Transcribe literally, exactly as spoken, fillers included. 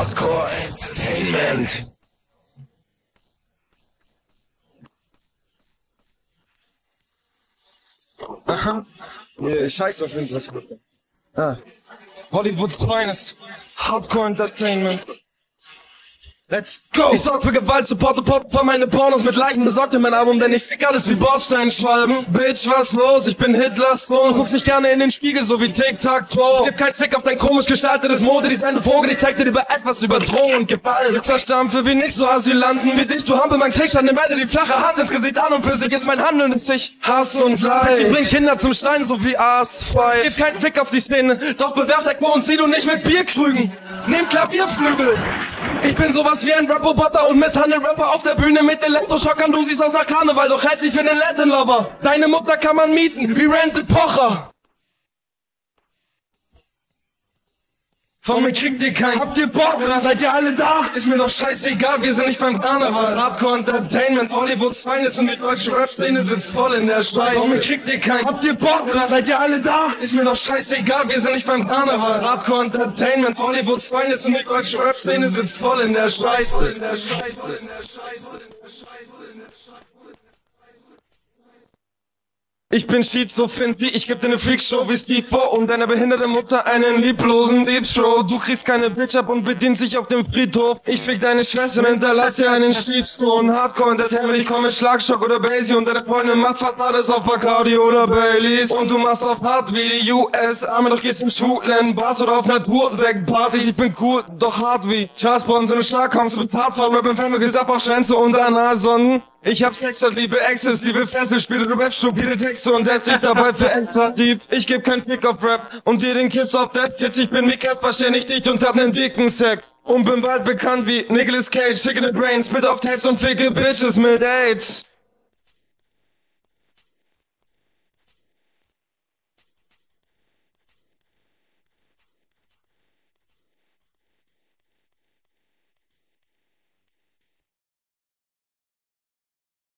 Hardcore Entertainment. Aha. Yeah, scheiß auf Infrastruktur. Ah. Hollywoods Finest. Hardcore Entertainment. Let's go! Ich sorg für Gewalt, Support und Pop für meine Pornos mit Leichen. Besorgt dir mein Album, denn ich fick alles wie Bordsteinschwalben. Bitch, was los? Ich bin Hitlers Sohn. Guckst nicht gerne in den Spiegel, so wie Tic-Tac-Toe. Ich geb keinen Fick auf dein komisch gestaltetes Modedesign, du Vogel. Ich zeig dir über etwas über Drohung und Gewalt. Ich zerstampfe wie nix so Asylanten wie dich. Du Hampelmann, kriegst an den beide die flache Hand ins Gesicht an. Und für sich ist mein Handeln ist sich Hass und Leid. Ich bring Kinder zum Stein, so wie Aasfrei. Gib keinen Fick auf die Szene, doch bewerf dein Klo und zieh du nicht mit Bierkrügen. Nehm Klavierflügel. Ich bin sowas wie ein Rap-Roboter und misshandel Rapper auf der Bühne mit Elektroschockern. Du siehst aus nach Karneval, doch hältst dich für einen Latin-Lover. Deine Mutter kann man mieten, wie Rented Pocher. Von mir kriegt ihr keinen. Habt ihr Bock? Oder seid ihr alle da? Ist mir doch scheißegal, wir sind nicht beim Karneval. Das ist Hardcore Entertainment, Hollywoods Finest und die deutsche Rap-Szene sitzt voll in der Scheiße. Von mir kriegt ihr keinen. Habt ihr Bock? Oder seid ihr alle da? Ist mir doch scheißegal, wir sind nicht beim Karneval. Das ist Hardcore Entertainment, Hollywoods Finest und die deutsche Rap-Szene sitzt voll in der Scheiße. In der Scheiße, in der Scheiße, in der Scheiße, in der Scheiße. Ich bin schizophren, wie ich geb dir ne Freakshow wie Steve vor und deiner behinderte Mutter einen lieblosen Deep-Throat. Du kriegst keine Bitch ab und bedienst dich auf dem Friedhof. Ich fick deine Schwester und hinterlass dir einen Stiefsohn. Hardcore Entertainment, ich komm mit Schlagschock oder Basie und deine Freundin macht fast alles auf Bacardi oder Baileys. Und du machst auf hart wie die U S A, doch gehst in schwulen Bars oder auf Natursekt-Partys. Ich bin cool, doch hart wie Charles Bronson im Schlag kommst du mit Hardcore Rap im Family Gesapp auf Schwänze und Analsonden. Ich hab Sex, das liebe Exes, liebe Fessel, spiele du Rap, stupide Texte und der ist nicht dabei für extra deep. Ich geb kein Fick auf Rap und dir den Kiss auf Dead Kids. Ich bin Mika, verständig dich und hab nen dicken Sack. Und bin bald bekannt wie Nicolas Cage, Chicken and Brains, bitte auf Tapes und ficke Bitches mit AIDS.